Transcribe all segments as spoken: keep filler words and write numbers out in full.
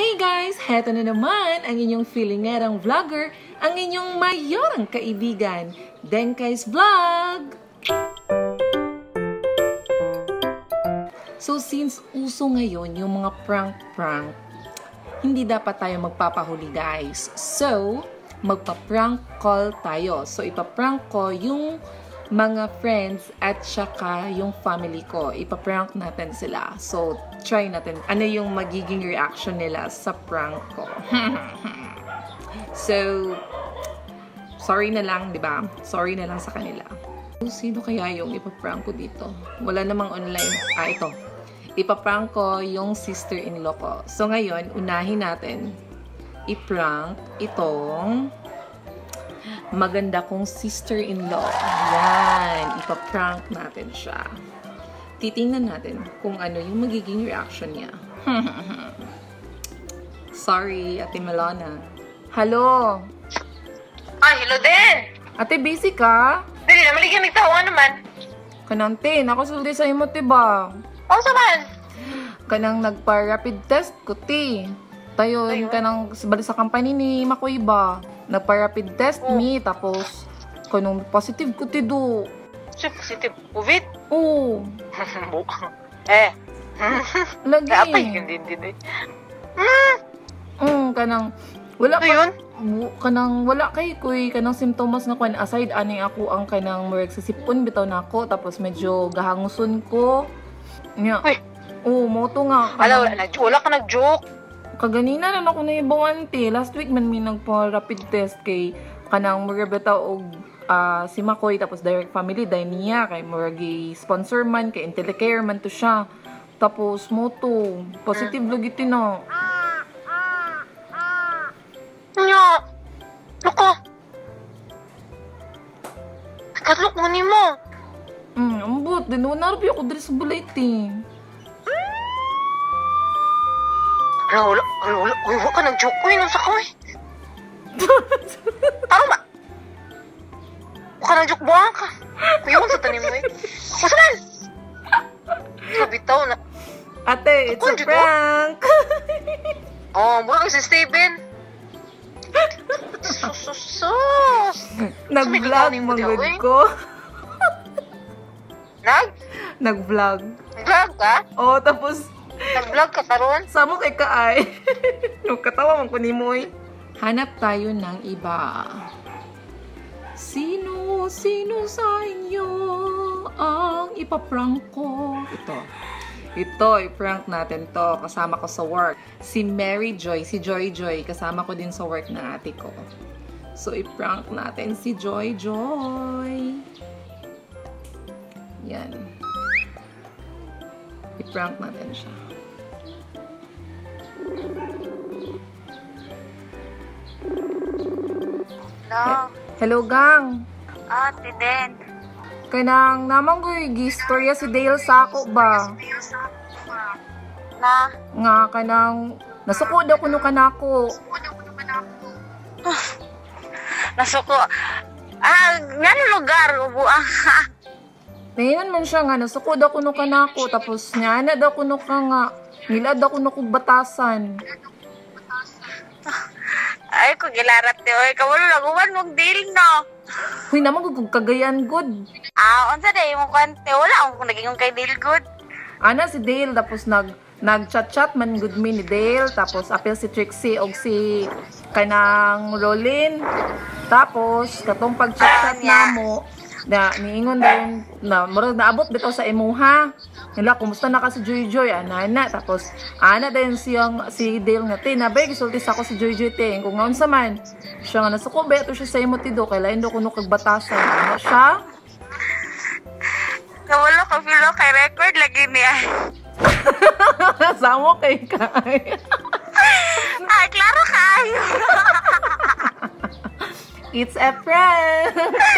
Hey guys! Heto na naman ang inyong feelingerang vlogger, ang inyong mayorang kaibigan, Denkai's Vlog! So since uso ngayon yung mga prank-prank, hindi dapat tayo magpapahuli guys. So, magpa-prank call tayo. So, ipa-prank ko yung mga friends at saka yung family ko. Ipa-prank natin sila. So, try natin. Ano yung magiging reaction nila sa prank ko. So, sorry na lang, di ba? Sorry na lang sa kanila. Sino kaya yung ipa-prank ko dito? Wala namang online. Ah, ito. Ipa-prank ko yung sister-in-law ko. So, ngayon, unahin natin i-prank itong maganda kong sister-in-law. Yan. Ipa-prank natin siya. Titingnan natin kung ano yung magiging reaction niya. Sorry, Ate Melona. Hello? Ay, hello din! Ate, busy ka? Dali na, maligyan nagtawa naman. Kanang te, nakasulti sa imo, tiba. O, saman? Kanang nagpa-rapid test ko, ti. Tayo, kanang balik sa company ni Makoy ba? Nagpa-rapid test oh. mi, tapos kanang positive ko, ti do. Si positive? COVID? Oo. Eh. Lagi. Kaya pa yun din din eh. Hmm, kanang, wala pa yun? Kanang, wala kay kuy, kanang symptoms na kwan, aside, ani ako ang kanang murag sa sipon, bitaw na ako, tapos medyo gahanguson ko. Nya. Uy. Oo, moto nga. Ala, wala, wala ka nag-joke. Kaganina na ako na ibawan, te. Last week man may nagpa-rapid test kay kanang murag bitaw og uh, si Makoy, tapos direct family, dahil niya, kay murag sponsor man, kay Intellicare man to siya. Tapos, moto, positive hmm. lagi tina. Nya, loko. Katlok mo ni mo. Hmm, ambot, din mo narbi ako dali sa bulay, te. Ala, wala, wala, wala, wala ka nag-joke ko yun, sa kaway. Tama ba? Wala ka nag-joke, buwang ka. Kuyawan sa tanim mo eh. Masalan! Kabitaw na. Ate, it's a prank! Oh, mura ka si Steven. Sus, sus, sus. Nag-vlog manggod ko. Nag? Nag-vlog. Nag-vlog ka? Oo, tapos nag-vlog ka taron? Samo kay kaay. Katawa man ko ni Moy. Hanap tayo ng iba. Sino, sino sa inyo ang ipaprank ko? Ito. Ito, i-prank natin to. Kasama ko sa work. Si Mary Joy, si Joy Joy. Kasama ko din sa work ng ate ko. So, i-prank natin si Joy Joy. Yan. I-prank natin siya. Hello? Hello, gang. Ah, ti Den. Kanang namang gi-istorya si Dale sa ako ba? Na? Nga, kanang nasuko daw kuno kanako. Nasuko? Ah, nga lugar, ubuang ha. Tingnan man siya nga, nasuko daw kuno kanako, tapos nga na daw kuno ka nga, nila daw kuno kog batasan. Ay, kung gilarat ni oy, kawalo laguman mong deal, no? Huy, naman kung kagayan good. Ah, unsa day mo kwante, wala akong naging kay deal good. Ana si Dale, tapos nag nag-chat-chat man good me ni Dale, tapos apil si Trixie og si kanang Rolin. Tapos katong pag-chat-chat na mo, na niingon din na murag naabot bitaw sa imuha. Nila kumusta na ka si Joy Joy ana na, tapos ana din siyang si Dale nga te nabay gisulti sa ako si Joy Joy te kung ngaon sa man siya nga nasuko ba ito siya sa imo tido kay lain do kuno kag batasan ana siya. Kawala ka feel kay record lagi niya. Samo kay kay. Ay, klaro kayo. It's a prank.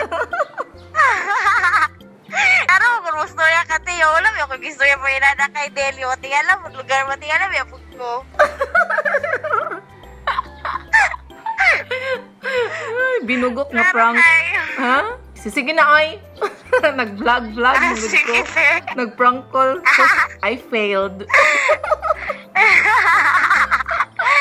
Ano kung gusto ya ka te, wala mo kung gusto ya mo inada kay Delio, tingala mo lugar mo tingala mo pug ko. Ay, binugot nga prank. Ha? Sige na ay. Nag-vlog vlog Ah, mo sige, ko. sir. Nag-prank call. I failed.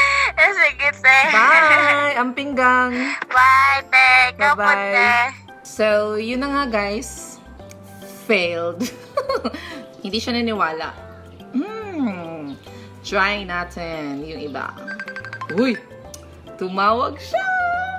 Amping gang. Bye, te. Ikaw po, Bye-bye. te. So, yun na nga guys. Failed. Hindi siya naniwala. Hmm. Try natin yung iba. Uy! Tumawag siya!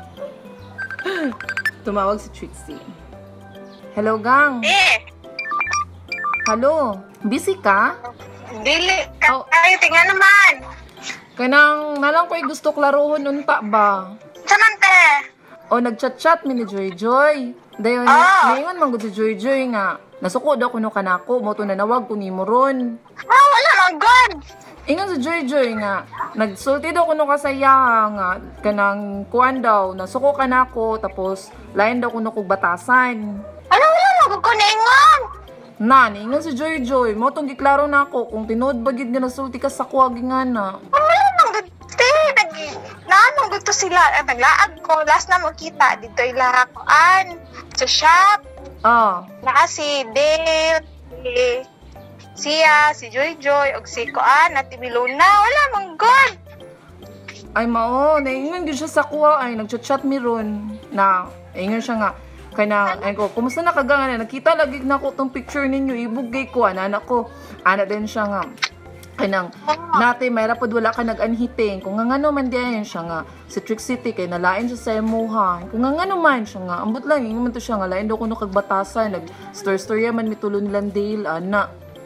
Tumawag si Trixie. Hello, gang. Eh, Hello. Busy ka? dili. Oh. Ay, tingnan naman. Kanang nalang ko'y gusto klaruhon unta ba? Saman, te? O nagchat-chat mi ni Joy Joy. Dayon, Ah. ngayon man gud si Joy Joy nga. Nasuko daw kuno kanako, mo to nanawag ko nimo ron. Ah, wala lang, God. Ingon si Joy Joy nga, nagsulti daw kuno kasaya nga kanang kuan daw, nasuko kanako tapos lain daw kuno kog batasan. Ano, wala lang, ko kuningon. Na, ingon si Joy Joy, mo tong giklaro nako kung tinuod ba gid nga nasulti ka sa kuwag nga na. Ah, wala lang, God, te. Nag, naanong gusto sila. Ah, naglaag ko. Last na mo kita. Dito ilakuan. Sa shop. Ah, Naka si Dale, si siya, si Joy Joy, og si Kuan, at si Miluna. Wala mong God. ay mao, naingon gyud siya sa kuwa ay nagchat-chat mi ron. Na, ingon siya nga kana ay ko, kumusta na kaga nga nakita lagi na ko tong picture ninyo ibugay ko ana anak ko. Ana din siya nga kanang nate mayra pod wala ka nag-anhiting kung nga ngano man diyan siya nga si Trick City kay nalain siya sa imuha kung nga ngano man siya nga ambot lang ingon man to siya nga lain daw kuno kag batasan nag story story man mitulon nilang Dale ana.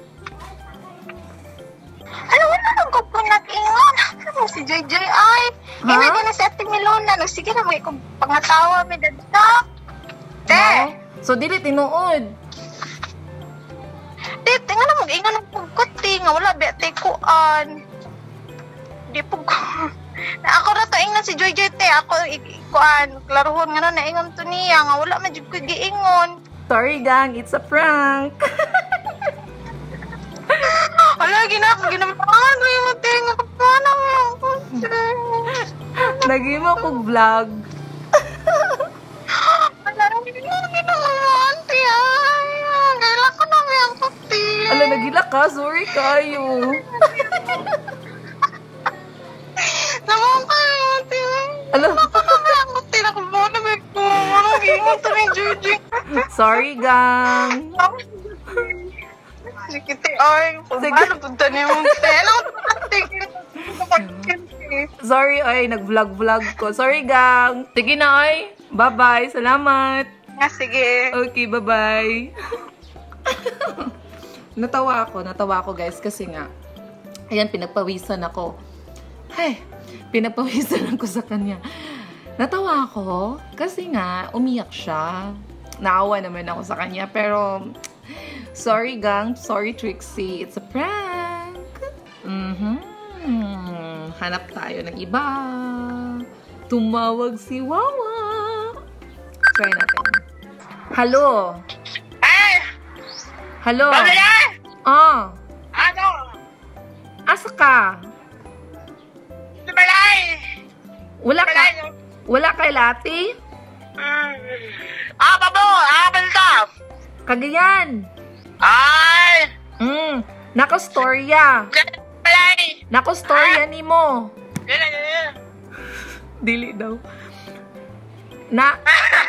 Ano, wala lang ko po nag-ingon. Ano, si Joy Joy, ay. Ha? Ina din na si Ate Miluna. No, sige na, may kong pangatawa, may dadta. Te, No? So dili tinuod. te, tingnan na mag-ingon ng pagkuti nga. Wala, be, te, kuan. Di po ko. Na ako na to, ingon si Joy Joy, te. Ako, i- kuan, klaruhon nga na, naingon to niya. Nga, wala, medyo ko giingon. Sorry gang, it's a prank. Wala, ginako, ginamaan mo yung te. Nga, kapana mo ako, te. Nagimo kog vlog. Wala, ginamaan, te. Ay, kailan ko na may ang puti. Ala nagila ka, sorry kayo. Naman kayo, te. Ala, Ako na may ang puti. Nakubaw na may po. Anong ingon to ni Juji? sorry gang. Sige, te. Ay, kung Sige. paano punta niyo mong te. Ano ko Sorry ay nag-vlog-vlog ko. Sorry gang. Sige na ay. Bye-bye. Salamat. Nga, sige. Okay, bye-bye. Natawa ako, natawa ako guys kasi nga ayan pinagpawisan ako. Hey, pinagpawisan ako sa kanya. Natawa ako kasi nga umiyak siya. Naawa naman ako sa kanya pero sorry gang, sorry Trixie, it's a prank. Mhm. Hanap tayo ng iba. Tumawag si Wawa. Try natin. Hello. Ay! Hello. Pamela! Ah, Ano? asa ka? Tumalay! Wala ka, Tumalay! wala kay Lati? Ah, babo! Ah, balita! Kagayan. Ay! Mm, nako-storya. Tumalay! Nako-storya ni mo. Yan, yan, yan. Dili daw. Na,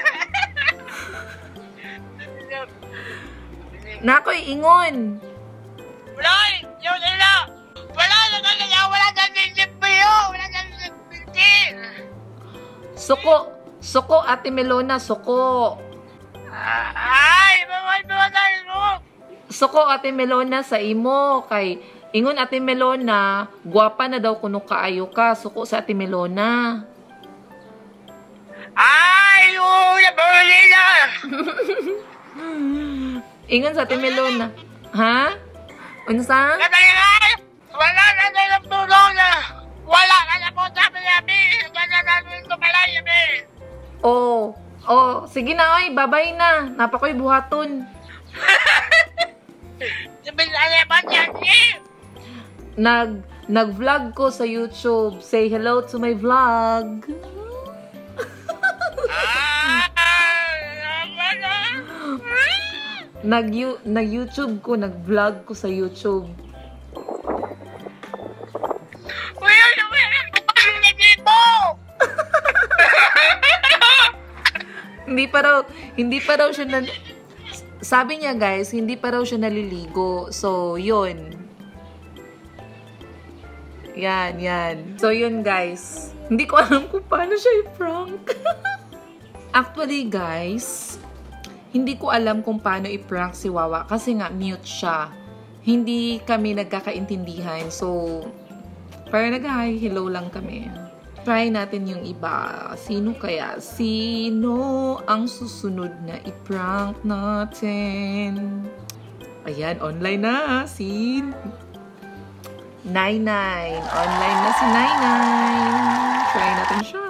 nakoy ingon. Wala! Yung nila! Wala na talaga! Wala na nilip mo yun! Wala na nilip mo yun! Suko, suko Ate Melona, suko. Ay! Bawal mo na mo! Suko Ate Melona sa imo kay ingon Ate Melona, gwapa na daw kuno kaayo ka. Suko sa Ate Melona. Ay! Oo! Nabawali na! Ingon sa Ate Melona. Ha? Unsa? Natalingay! Wala na nilang tulong na! Wala ka na po sabi namin! Wala na namin tumalay namin! Oh, oh, sige na ay, babay na. Napakoy buhaton. Sabi na naman yan eh! Nag nag-vlog ko sa YouTube. Say hello to my vlog. Ah! Wala! Nag nag YouTube ko, nag-vlog ko sa YouTube. Kuya, wala ko kami na dito! pa raw, hindi pa raw siya na, sabi niya guys, hindi pa raw siya naliligo. So, yun. Yan, yan. So, yun guys. Hindi ko alam kung paano siya i-prank. Actually guys, hindi ko alam kung paano i-prank si Wawa kasi nga mute siya. Hindi kami nagkakaintindihan. So, parang nag-hi, hello lang kami. Try natin yung iba. Sino kaya? Sino ang susunod na i-prank natin? Ayan, online na. Si Nainay. Online na si Nainay. Try natin siya.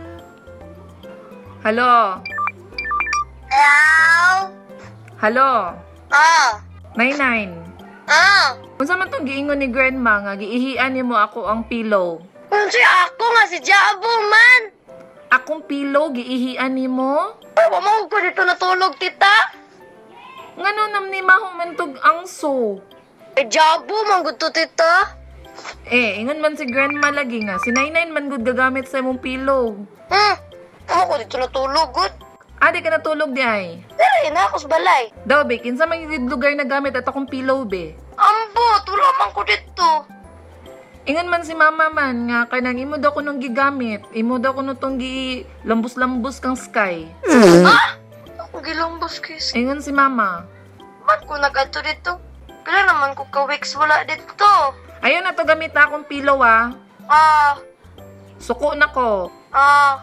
Hello? Hello? Hello? Oh. Nainay. Oh. Kung saan man itong giingon ni Grandma nga, giihian niyo mo ako ang pillow. Kung si ako nga si Jabo man. Akong pillow, giihian ni mo? Ay, wamang ko dito natulog, tita. Ngano nam ni mahumantog ang so? Eh, Jabo, mangguto, tita. Eh, ingon man si Grandma lagi nga. Si Nainay man gud gagamit sa imong pillow. Hmm. Ako dito natulog, good. Ah, di ka natulog di ay? Dali na ako sa balay. Daw, be, kinsa man yung lugar na gamit at akong pillow, be? Ambo, tulaman ko dito. Ingon man si mama man nga, kanang imo daw ko nung gigamit. Imo daw ko nung tong gi lambos-lambos kang sky. Ah? Ako gilumbos kiss. Ingon si mama. Man ko nag-ato dito. Pila naman ko ka-weeks wala dito. Ayun na to, gamit na akong pillow, ah. Ah. Suko na ko. Ah.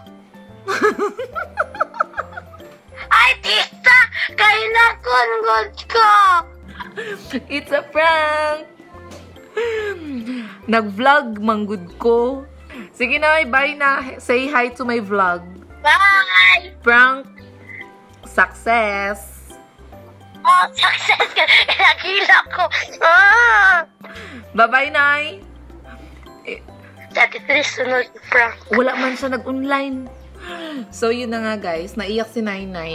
Ay, tita! Kailangan good ko! It's a prank! Nag-vlog, manggod ko. Sige na, bye na. Say hi to my vlog. Bye! Prank success! Oh, success ka! Nagila ko! Ah! Bye-bye, Nay! Eh, Dati sunod prank. wala man siya nag-online. So, yun na nga guys. Naiyak si Nainay.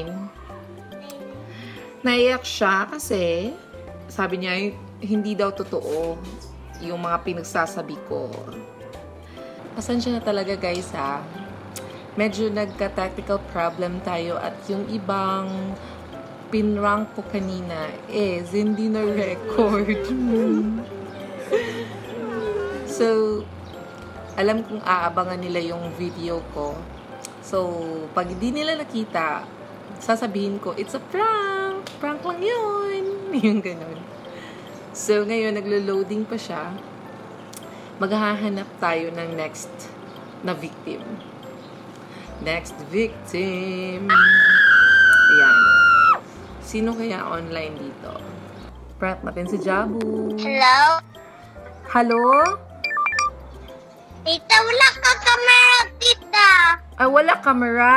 Naiyak siya kasi sabi niya, hindi daw totoo yung mga pinagsasabi ko. Pasensya na talaga guys ha. Medyo nagka-tactical problem tayo at yung ibang pinrank ko kanina is hindi na record. So, alam kong aabangan nila yung video ko. So, pag hindi nila nakita, sasabihin ko, it's a prank! Prank lang yun! Yung ganun. So, ngayon, naglo-loading pa siya. Maghahanap tayo ng next na victim. Next victim! Ayan. Sino kaya online dito? Prank natin si Jabu. Hello? Hello? Tita, wala ka camera, tita! Ah, wala camera?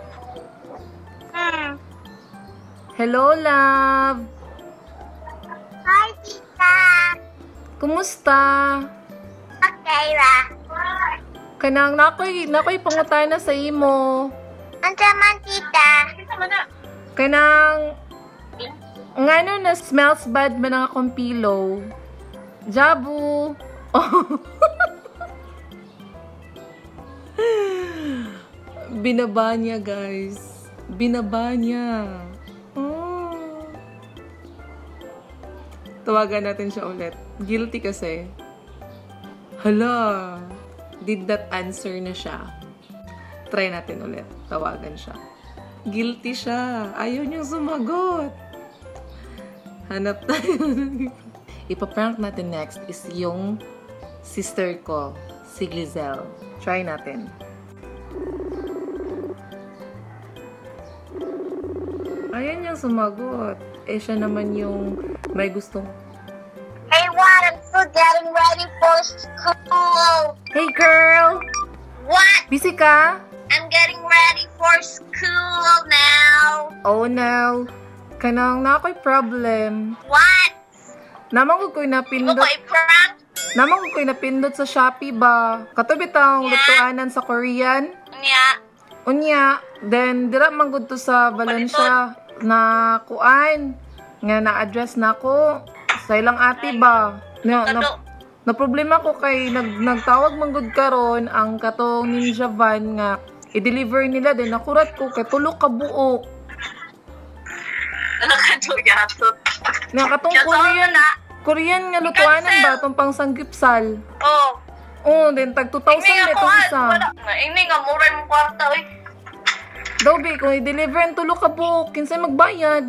Hmm. Hello, love. Hi, tita! Kumusta? Okay, ra. Kanang nakoy, nakoy pangutana sa imo. Ansa man, tita? Kanang ngano na smells bad man ang akong pillow. Jabu. Oh. Binaba niya, guys. Binaba niya. Oh. Tawagan natin siya ulit. Guilty kasi. Hala. Did that answer na siya? Try natin ulit. Tawagan siya. Guilty siya. Ayaw niyang sumagot. Hanap tayo. Ipaprank natin next is yung sister ko, si Glizel. Try natin. Ayaw niyang sumagot. Eh, siya naman yung may gustong... Hey, what? I'm still getting ready for school. Hey, girl! What? Busy ka? I'm getting ready for school now. Oh, no. Kanang na ako'y problem. What? Naman ko ko'y Ikaw napindot. ba i-prank? Naman ko ko'y napindot sa Shopee ba? Katubit ang Yeah. lutuanan sa Korean. Yeah. Unya, then dira man gud to sa Valencia na kuan nga na-address na ko sa ilang ate ba. Na, na, na problema ko kay nag nagtawag man gud karon ang katong Ninja van nga i-deliver nila din nakurat ko kay tulo ka buok. Ano ka to yato? Nakatong Kaya sa Korean, na. Korean nga lutuanan ba? Itong pang sanggipsal. Oh. Oh, then tag two thousand Ini na ako itong ah. isa. Wala. Ini nga, mura yung kwarta eh. Daw, be, kung i-deliver ang tulo ka book, kinsay magbayad.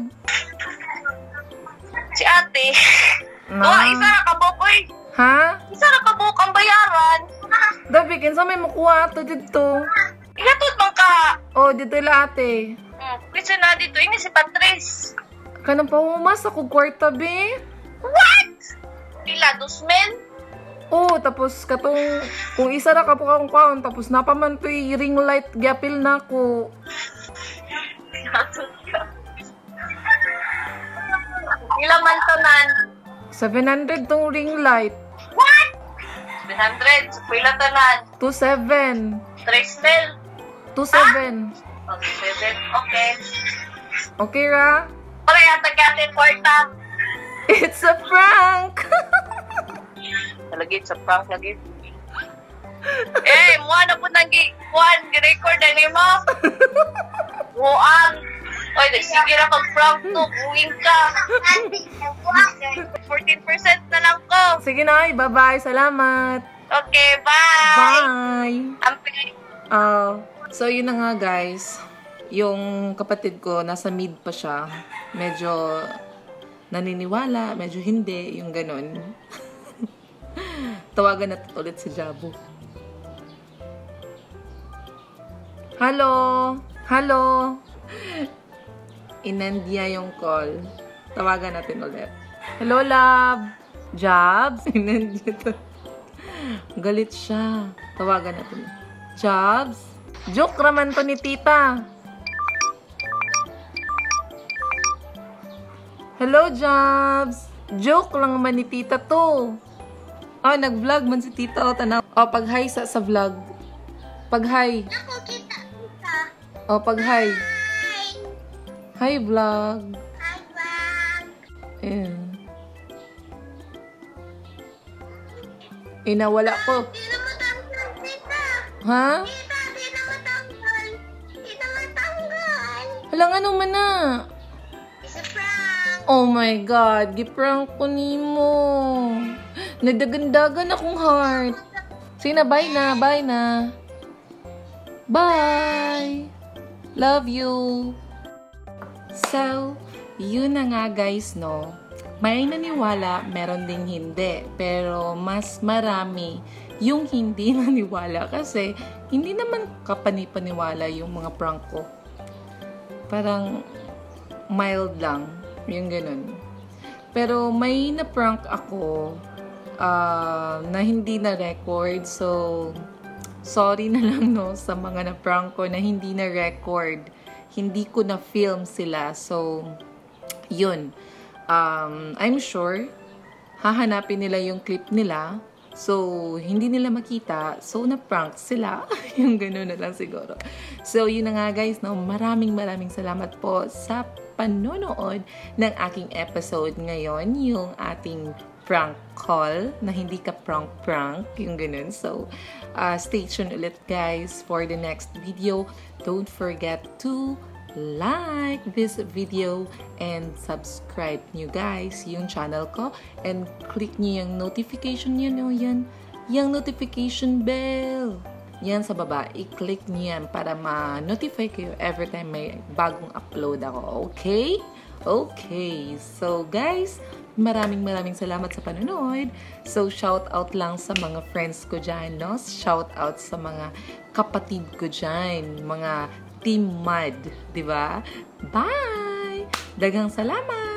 Si ate. Na. Oh, isa na kabuk eh. Ha? Isa na kabuk ang bayaran. Daw, be, kinsay may makuha to dito. Igatod man ka. Oh, dito la ate. Hmm, kasi na dito, ini si Patrice. Kanang pahumas ako kwarta, be. What? Pila, dosmen? Oh, tapos katong, kung isa na ka po akong kaon, tapos napaman to'y ring light, gyapil na ko. Ilang man tanan? seven hundred tong ring light. What? seven hundred. So, pila tanan? two seven. Tres mil. two seven. Okay, seven. Okay. Okay, ra? Pare, atag atin kwarta. It's a prank! Lagi sa prank lagi. Eh, mo na po nang gi-one, gi-record na ni mo. Buang. Oy, sige ra kag prank to, buwing ka. fourteen percent na lang ko. Sige na, ay, bye-bye. Salamat. Okay, bye. Bye! Ampi. Uh, so, yun na nga, guys. Yung kapatid ko, nasa mid pa siya. Medyo naniniwala, medyo hindi, yung ganun. Tawagan natin ulit si Jabu. Hello? Hello? Inandia yung call. Tawagan natin ulit. Hello, love. Jobs? Inandia to. Galit siya. Tawagan natin. Jobs? Joke raman to ni tita. Hello, Jobs. Joke lang naman ni tita to. Oh, nag-vlog man si tita. O, tanaw. O, pag-hi sa, sa vlog. Pag-hi. Ako kita kita. O, pag-hi. Hi, vlog. Hi, vlog. Ayan. Eh, nawala ko. Di na matanggal, tita. Ha? Tita, di na matanggal. Di na matanggal. Walang ano man na. It's a prank. Oh my God. Giprank ko ni mo. Nagdagandagan akong heart. Sige na, bye na, bye na. Bye! Love you! So, yun na nga guys, no? May naniwala, meron ding hindi. Pero mas marami yung hindi naniwala kasi hindi naman kapanipaniwala yung mga prank ko. Parang mild lang, yung ganun. Pero may na-prank ako Uh, na hindi na-record. So, sorry na lang no sa mga na-prank ko na hindi na-record. Hindi ko na-film sila. So, yun. Um, I'm sure, hahanapin nila yung clip nila. So, hindi nila makita. So, na-prank sila. Yung gano'n na lang siguro. So, yun na nga guys. No? Maraming maraming salamat po sa panonood ng aking episode ngayon. Yung ating prank call na hindi ka prank-prank, yung ganun. So, uh, stay tuned ulit guys for the next video. Don't forget to like this video and subscribe nyo guys yung channel ko and click nyo yung notification nyo, no? Yan, yung notification bell. Yan sa baba, i-click nyo yan para ma-notify kayo every time may bagong upload ako. Okay? Okay. So, guys, maraming maraming salamat sa panonood. So, shout out lang sa mga friends ko dyan, no? Shout out sa mga kapatid ko dyan. Mga Team Mud, di ba? Bye! Daghang salamat!